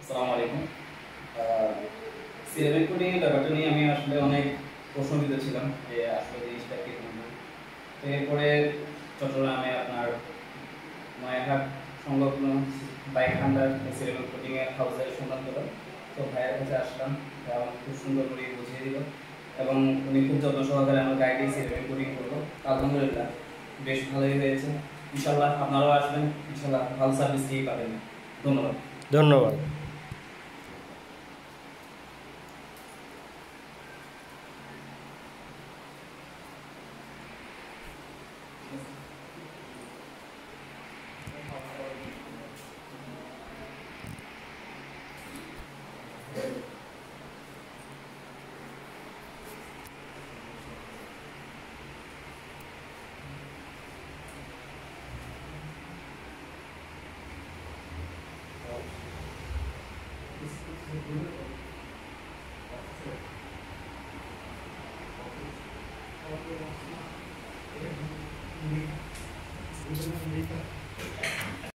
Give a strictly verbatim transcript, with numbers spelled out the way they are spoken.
আসসালামু আলাইকুম। Syllabus coding এর ব্যাপারটা নিয়ে আমি আসলে অনেক প্রশ্নবিদ্ধ ছিলাম যে আসলে জিনিসটা কি করব। তো এরপরে চট্টগ্রামে আপনার নয়াঘাট সংলগ্ন বাইক হান্ডার সিলেবাস কোডিং এর হাউসের সন্ধান পেলাম। তো ভাইয়ের কাছে আসলাম, ভাই আমাকে খুব সুন্দর করে বুঝিয়ে দিল এবং উনি খুব যত্ন সহকারে আমার গাইডে সিলেবাস কোডিং করলো। আলহামদুলিল্লাহ বেশ ভালোই হয়েছে। ইনশাল্লাহ আপনারাও আসবেন, ইনশাল্লাহ ভালো সার্ভিস দিয়ে পাবেন। ধন্যবাদ। ধন্যবাদ। Thank you.